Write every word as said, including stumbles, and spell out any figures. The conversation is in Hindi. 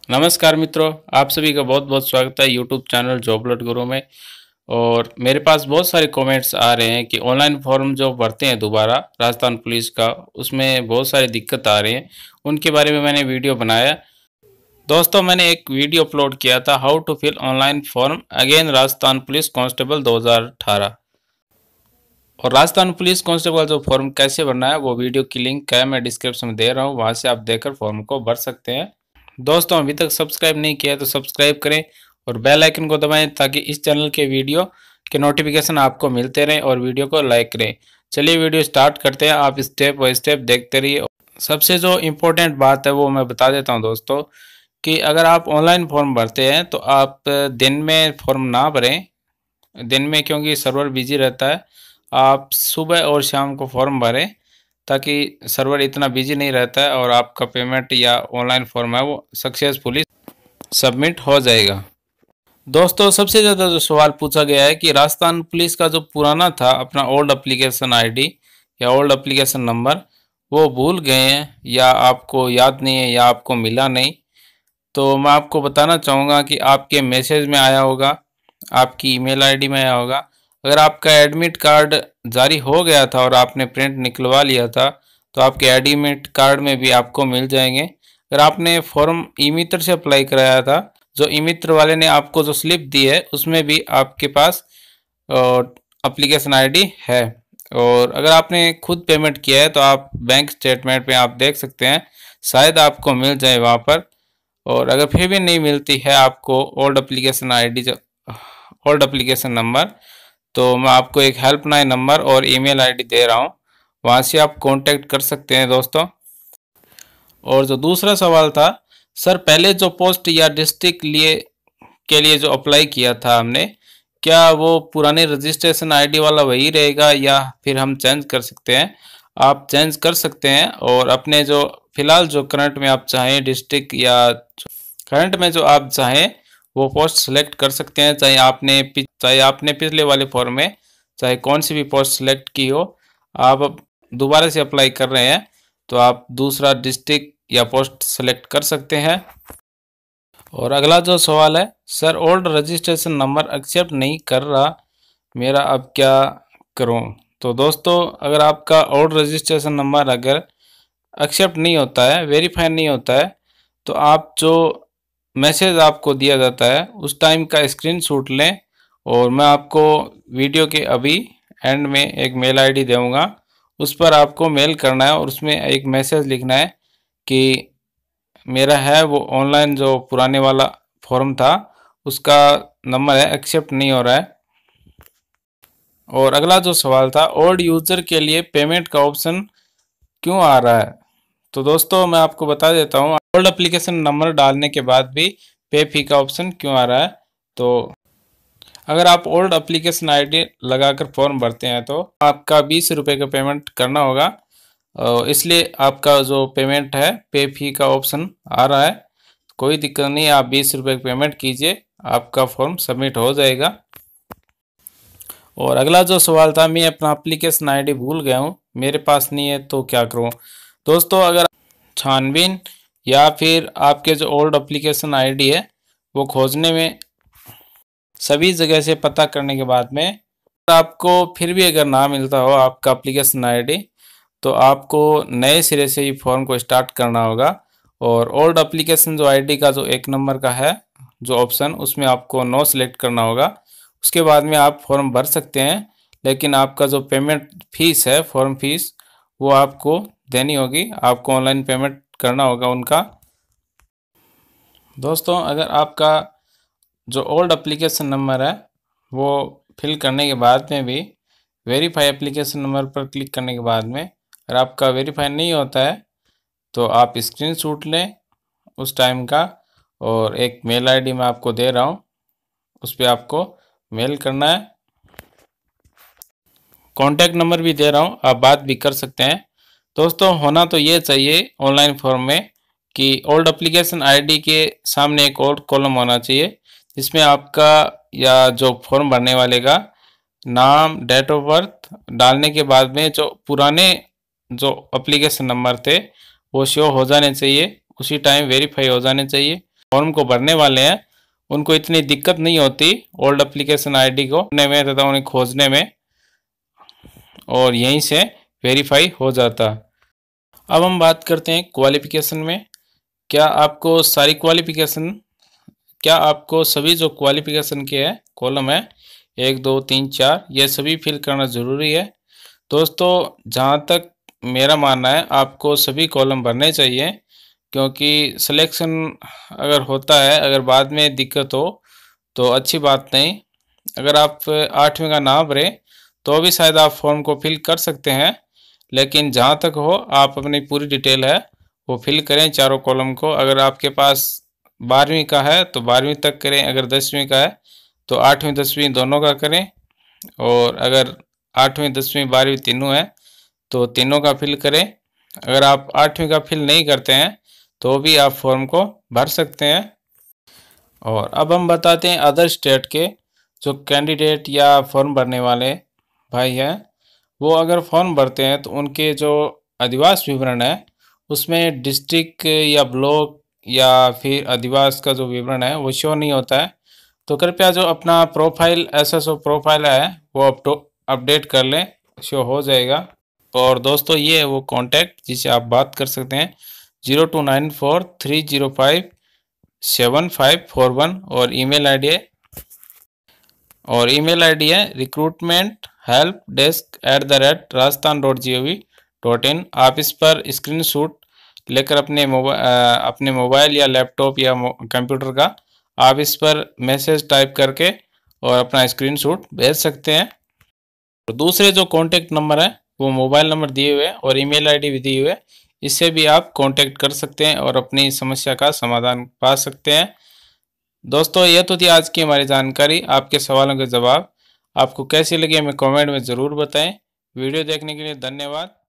नमस्कार मित्रों, आप सभी का बहुत बहुत स्वागत है यूट्यूब चैनल जॉब अलर्ट गुरु में। और मेरे पास बहुत सारे कमेंट्स आ रहे हैं कि ऑनलाइन फॉर्म जो भरते हैं दोबारा राजस्थान पुलिस का, उसमें बहुत सारी दिक्कत आ रही हैं। उनके बारे में मैंने वीडियो बनाया। दोस्तों, मैंने एक वीडियो अपलोड किया था, how to fill online form again Rajasthan police constable दो हज़ार अठारह। और राजस्थान पुलिस कांस्टेबल जो फॉर्म कैसे भरना है वो वीडियो की लिंक है मैं डिस्क्रिप्शन में दे रहा हूँ, वहाँ से आप देकर फॉर्म को भर सकते हैं। दोस्तों, अभी तक सब्सक्राइब नहीं किया है तो सब्सक्राइब करें और बेल आइकन को दबाएं ताकि इस चैनल के वीडियो के नोटिफिकेशन आपको मिलते रहें और वीडियो को लाइक करें। चलिए वीडियो स्टार्ट करते हैं, आप स्टेप बाय स्टेप देखते रहिए। सबसे जो इम्पोर्टेंट बात है वो मैं बता देता हूँ दोस्तों, कि अगर आप ऑनलाइन फॉर्म भरते हैं तो आप दिन में फॉर्म ना भरें। दिन में क्योंकि सर्वर बिजी रहता है, आप सुबह और शाम को फॉर्म भरें ताकि सर्वर इतना बिजी नहीं रहता है और आपका पेमेंट या ऑनलाइन फॉर्म है वो सक्सेसफुली सबमिट हो जाएगा। दोस्तों, सबसे ज़्यादा जो सवाल पूछा गया है कि राजस्थान पुलिस का जो पुराना था अपना ओल्ड एप्लीकेशन आईडी या ओल्ड एप्लीकेशन नंबर, वो भूल गए हैं या आपको याद नहीं है या आपको मिला नहीं। तो मैं आपको बताना चाहूँगा कि आपके मैसेज में आया होगा, आपकी ईमेल आईडी में आया होगा। अगर आपका एडमिट कार्ड जारी हो गया था और आपने प्रिंट निकलवा लिया था तो आपके एडमिट कार्ड में भी आपको मिल जाएंगे। अगर आपने फॉर्म ई मित्र से अप्लाई कराया था, जो ई मित्र वाले ने आपको जो स्लिप दी है उसमें भी आपके पास एप्लीकेशन आईडी है। और अगर आपने खुद पेमेंट किया है तो आप बैंक स्टेटमेंट में आप देख सकते हैं, शायद आपको मिल जाए वहाँ पर। और अगर फिर भी नहीं मिलती है आपको ओल्ड एप्लीकेशन आईडी जो ओल्ड एप्लीकेशन नंबर, तो मैं आपको एक हेल्पलाइन नंबर और ईमेल आईडी दे रहा हूँ, वहाँ से आप कांटेक्ट कर सकते हैं दोस्तों। और जो दूसरा सवाल था, सर पहले जो पोस्ट या डिस्ट्रिक्ट लिए के लिए जो अप्लाई किया था हमने, क्या वो पुराने रजिस्ट्रेशन आईडी वाला वही रहेगा या फिर हम चेंज कर सकते हैं? आप चेंज कर सकते हैं और अपने जो फिलहाल जो करंट में आप चाहें डिस्ट्रिक्ट या करंट में जो आप चाहें वो पोस्ट सेलेक्ट कर सकते हैं। चाहे आपने चाहे आपने पिछले वाले फॉर्म में चाहे कौन सी भी पोस्ट सेलेक्ट की हो, आप अब दोबारा से अप्लाई कर रहे हैं तो आप दूसरा डिस्ट्रिक्ट या पोस्ट सेलेक्ट कर सकते हैं। और अगला जो सवाल है, sir old registration number accept नहीं कर रहा मेरा, अब क्या करूं? तो दोस्तों, अगर आपका ओल्ड रजिस्ट्रेशन नंबर अगर एक्सेप्ट नहीं होता है, वेरीफाई नहीं होता है, तो आप जो मैसेज आपको दिया जाता है उस टाइम का स्क्रीनशॉट लें और मैं आपको वीडियो के अभी एंड में एक मेल आईडी दूंगा, उस पर आपको मेल करना है और उसमें एक मैसेज लिखना है कि मेरा है वो ऑनलाइन जो पुराने वाला फॉर्म था उसका नंबर है एक्सेप्ट नहीं हो रहा है। और अगला जो सवाल था, ओल्ड यूज़र के लिए पेमेंट का ऑप्शन क्यों आ रहा है? तो दोस्तों, मैं आपको बता देता हूँ, ओल्ड एप्लीकेशन नंबर डालने के बाद भी पे फी का ऑप्शन क्यों आ रहा है। तो अगर आप ओल्ड एप्लीकेशन आईडी लगाकर फॉर्म भरते हैं तो आपका बीस रुपये का पेमेंट करना होगा, इसलिए आपका जो पेमेंट है पे फी का ऑप्शन आ रहा है। कोई दिक्कत नहीं, आप बीस रुपये पेमेंट कीजिए, आपका फॉर्म सबमिट हो जाएगा। और अगला जो सवाल था, मैं अपना एप्लीकेशन आईडी भूल गया हूँ, मेरे पास नहीं है तो क्या करूँ? दोस्तों, अगर छानबीन या फिर आपके जो ओल्ड एप्लीकेशन आईडी है वो खोजने में सभी जगह से पता करने के बाद में आपको फिर भी अगर ना मिलता हो आपका एप्लीकेशन आईडी, तो आपको नए सिरे से ही फॉर्म को स्टार्ट करना होगा। और ओल्ड एप्लीकेशन जो आईडी का जो एक नंबर का है जो ऑप्शन, उसमें आपको नो सेलेक्ट करना होगा। उसके बाद में आप फॉर्म भर सकते हैं, लेकिन आपका जो पेमेंट फीस है, फॉर्म फीस, वो आपको देनी होगी, आपको ऑनलाइन पेमेंट करना होगा उनका। दोस्तों, अगर आपका जो ओल्ड एप्लीकेशन नंबर है वो फिल करने के बाद में भी वेरीफाई एप्लीकेशन नंबर पर क्लिक करने के बाद में अगर आपका वेरीफाई नहीं होता है तो आप स्क्रीनशॉट लें उस टाइम का, और एक मेल आईडी मैं आपको दे रहा हूँ, उस पर आपको मेल करना है। कॉन्टैक्ट नंबर भी दे रहा हूँ, आप बात भी कर सकते हैं। दोस्तों, होना तो ये चाहिए ऑनलाइन फॉर्म में कि ओल्ड एप्लीकेशन आईडी के सामने एक और कॉलम होना चाहिए जिसमें आपका या जो फॉर्म भरने वाले का नाम, डेट ऑफ बर्थ डालने के बाद में जो पुराने जो एप्लीकेशन नंबर थे वो शो हो जाने चाहिए, उसी टाइम वेरीफाई हो जाने चाहिए। फॉर्म को भरने वाले हैं उनको इतनी दिक्कत नहीं होती ओल्ड एप्लीकेशन आईडी को भरने में तथा उन्हें खोजने में, और यहीं से वेरीफाई हो जाता। अब हम बात करते हैं क्वालिफिकेशन में। क्या आपको सारी क्वालिफिकेशन क्या आपको सभी जो क्वालिफिकेशन के है कॉलम है एक दो तीन चार, ये सभी फिल करना ज़रूरी है। दोस्तों जहाँ तक मेरा मानना है आपको सभी कॉलम भरने चाहिए, क्योंकि सिलेक्शन अगर होता है, अगर बाद में दिक्कत हो तो अच्छी बात नहीं। अगर आप आठवीं का ना भरें तो भी शायद आप फॉर्म को फिल कर सकते हैं, लेकिन जहाँ तक हो आप अपनी पूरी डिटेल है वो फिल करें चारों कॉलम को। अगर आपके पास बारहवीं का है तो बारहवीं तक करें, अगर दसवीं का है तो आठवीं दसवीं दोनों का करें, और अगर आठवीं दसवीं बारहवीं तीनों है तो तीनों का फिल करें। अगर आप आठवीं का फिल नहीं करते हैं तो भी आप फॉर्म को भर सकते हैं। और अब हम बताते हैं अदर स्टेट के जो कैंडिडेट या फॉर्म भरने वाले भाई हैं, वो अगर फॉर्म भरते हैं तो उनके जो अधिवास विवरण है उसमें डिस्ट्रिक्ट या ब्लॉक या फिर अधिवास का जो विवरण है वो शो नहीं होता है। तो कृपया जो अपना प्रोफाइल एसएसओ प्रोफाइल है वो अपडेट कर लें, शो हो जाएगा। और दोस्तों ये है वो कॉन्टैक्ट जिसे आप बात कर सकते हैं, zero two nine four three zero five seven five four one, और ईमेल आईडी है और ईमेल आईडी है recruitment help desk at the rate Rajasthan dot G O V dot in. आप इस पर स्क्रीनशॉट लेकर अपने मोबाइल अपने मोबाइल या लैपटॉप या कंप्यूटर का आप इस पर मैसेज टाइप करके और अपना स्क्रीनशॉट भेज सकते हैं। तो दूसरे जो कॉन्टैक्ट नंबर है वो मोबाइल नंबर दिए हुए हैं और ईमेल आईडी भी दिए हुए हैं, इससे भी आप कांटेक्ट कर सकते हैं और अपनी समस्या का समाधान पा सकते हैं। दोस्तों ये तो थी आज की हमारी जानकारी। आपके सवालों के जवाब आपको कैसी लगी हमें कमेंट में ज़रूर बताएं। वीडियो देखने के लिए धन्यवाद।